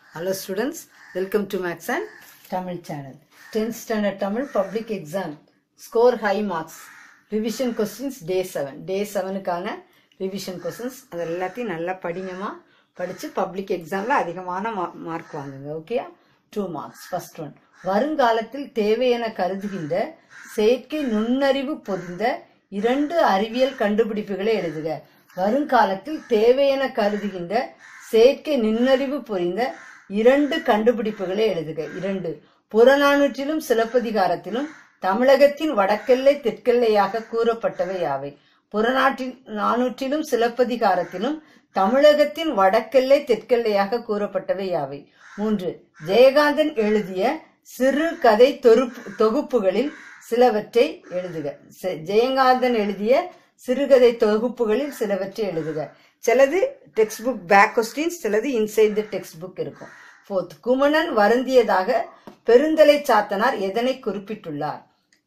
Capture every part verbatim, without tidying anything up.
Hello students, welcome to Maths and Tamil channel. tenth standard Tamil public exam. Score high marks. Revision questions day seven. Day seven கான revision questions. அது எல்லாத்தையும் நல்லா படிங்கமா. படிச்சு public examல அதிகமான mark வாங்குங்க. ஓகேயா? two marks. First one. வருங்காலத்தில் தேவையென கருதுகின்ற செயற்கை நுண்ணறிவு பொதிந்த இரண்டு அறிவியல் கண்டுபிடிப்புகளை எழுதுக. வருங்காலத்தில் தேவையென கருதுகின்ற செயற்கை நுண்ணறிவு பொதிந்த இரண்டு கண்டுபிடிப்புகளை எழுதுக. இரண்டு. புறநானூற்றிலும் சிலப்பதிகாரத்திலும் தமிழகத்தின் வடக்கெல்லை தெற்கெல்லையாக கூறப்பட்டவை யாவை? புறநாட்டின் நானூற்றிலும் சிலப்பதிகாரத்திலும் தமிழகத்தின் வடக்கெல்லை தெற்கெல்லையாக கூறப்பட்டவை யாவை? மூன்று. ஜெயகாந்தன் எழுதிய சிறு கதை தொகுப்புகளில் சிலவற்றை எழுதுக. ஜெயகாந்தன் எழுதிய சிறுகதை தொகுப்புகளில் சிலவற்றை எழுதுக. சிலது டெக்ஸ்ட் புக் பேக் கொஸ்டின்ஸ், சிலது இன்சைட் தி டெக்ஸ்ட் புக் இருக்கும். ஃபோர்த். குமணன் வருந்தியதாக பெருந்தலை சாத்தனார் எதனை குறிப்பிட்டுள்ளார்?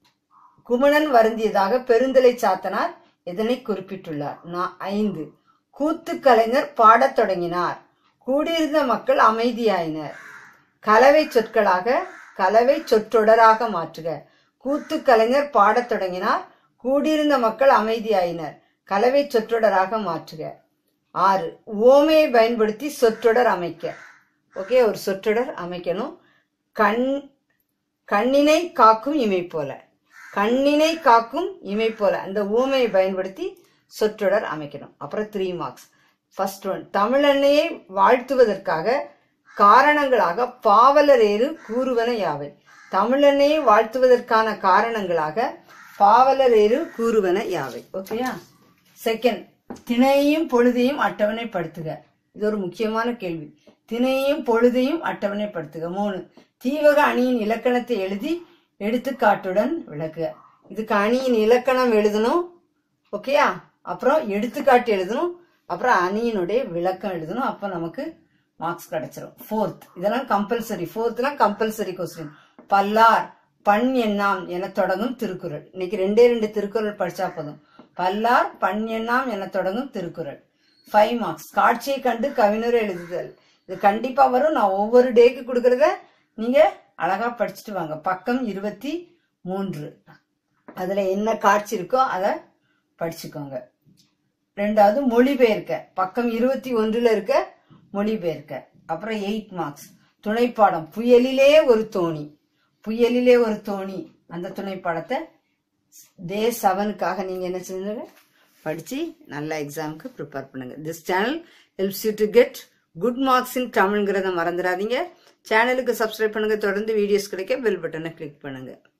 குமணன் வருந்தியதாக பெருந்தலை சாத்தனார் எதனை குறிப்பிட்டுள்ளார்? ஐந்து. கூத்து கலைஞர் பாடத் தொடங்கினார். கூடியிருந்த மக்கள் அமைதியாயினர். கலவை சொற்களாக கலவை சொற்றொடராக மாற்றுக. கூத்து கலைஞர் பாடத் தொடங்கினார். கூடியிருந்த மக்கள் அமைதியாயினர். கலவை சொற்றொடராக மாற்றுக. ஆறு. ஓமையை பயன்படுத்தி சொற்றொடர் அமைக்க. ஓகே, ஒரு சொற்றொடர் அமைக்கணும். கண் கண்ணினை காக்கும் இமை போல. கண்ணினை காக்கும் இமை போல அந்த ஓமையை பயன்படுத்தி சொற்றொடர் அமைக்கணும். அப்புறம் த்ரீ மார்க்ஸ். First one. தமிழன்னையை வாழ்த்துவதற்காக காரணங்களாக பாவலரேறு கூறுவன யாவை? தமிழன்னையை வாழ்த்துவதற்கான காரணங்களாக பாவலரேறு கூறுவன யாவை? ஓகேயா? செகண்ட். திணையையும் பொழுதையும் அட்டவணைப்படுத்துக. இது ஒரு முக்கியமான கேள்வி. திணையையும் பொழுதையும் அட்டவணைப்படுத்துக. மூணு. தீவக அணியின் இலக்கணத்தை எழுதி எடுத்துக்காட்டுடன் விளக்குக. இதுக்கு அணியின் இலக்கணம் எழுதணும். ஓகேயா? அப்புறம் எடுத்துக்காட்டு எழுதணும். அப்புறம் அணியினுடைய விளக்கம் எழுதணும். அப்ப நமக்கு மார்க்ஸ் கிடைச்சிரும். ஃபோர்த். இதெல்லாம் கம்பல்சரி. ஃபோர்த்லாம் கம்பல்சரி கொஸ்டின். பல்லார் பண் எண்ணாம் என தொடங்கும் திருக்குறள். இன்னைக்கு ரெண்டே ரெண்டு திருக்குறள் படிச்சா போதும். பல்லார் பண் எண்ணாம் என தொடங்கும் திருக்குறள். Five marks. காட்சியை கண்டு கவிஞரை எழுதுதல். இது கண்டிப்பா வரும். நான் ஒவ்வொரு டேக்கு கொடுக்கறத நீங்க அழகா படிச்சுட்டு வாங்க. பக்கம் இருபத்தி மூன்று. அதுல என்ன காட்சி இருக்கோ அத படிச்சுக்கோங்க. ரெண்டாவது மொழிபெயர்க்க. பக்கம் இருபத்தி ஒன்றுல இருக்க மொழிபெயர்க்க. அப்புறம் எயிட் மார்க்ஸ். துணைப்பாடம். புயலிலே ஒரு தோணி. புயலிலே ஒரு தோணி அந்த துணைப்பாடத்தை டே செவனுக்காக நீங்க என்ன செஞ்சுங்க, படிச்சு நல்ல எக்ஸாமுக்கு ப்ரிப்பேர் பண்ணுங்க. This channel helps you to get good marks in தமிழ்ங்கிறத மறந்துடாதீங்க. சேனலுக்கு சப்ஸ்கிரைப் பண்ணுங்க. தொடர்ந்து வீடியோஸ் கிடைக்க பெல் பட்டனை கிளிக் பண்ணுங்க.